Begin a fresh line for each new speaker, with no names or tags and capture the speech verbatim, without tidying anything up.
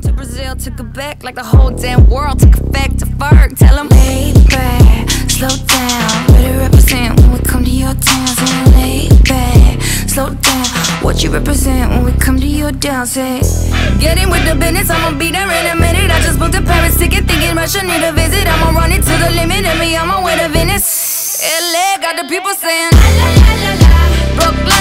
to Brazil, took it back like the whole damn world took it back to Ferg. Tell them lay back, slow down, better represent when we come to your town. Say lay back, slow down, what you represent when we come to your town. Say get in with the business, I'ma be there in a minute. I just booked a Paris ticket, thinking Russia need a visit. I'ma run it to the limit, and me on my way to Venice. L A got the people saying la la la la la. Brooklyn